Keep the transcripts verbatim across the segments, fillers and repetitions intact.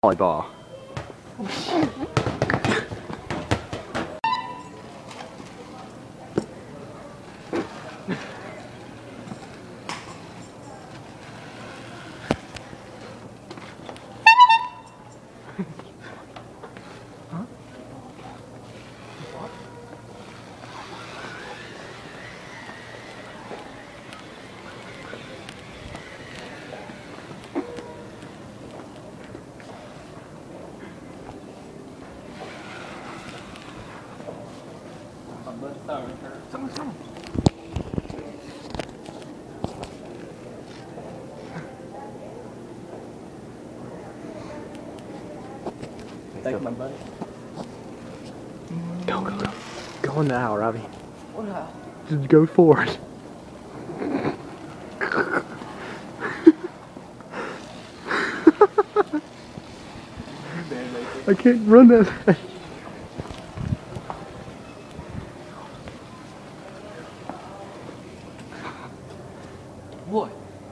volleyball. Come on, come on. Thank my buddy. Go, go, go. Go in the aisle, Robbie. What aisle? Just go forward. I can't run that fast. What?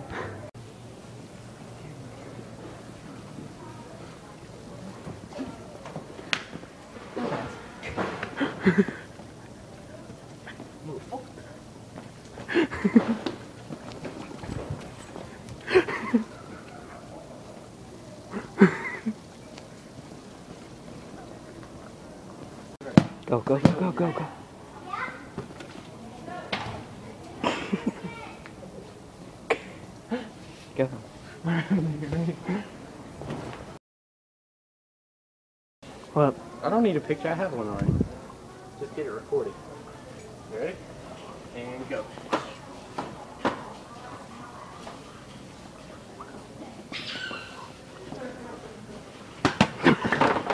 Go, go, go, go, go, go. Go. Well, I don't need a picture, I have one already. Just get it recorded. You ready? And go.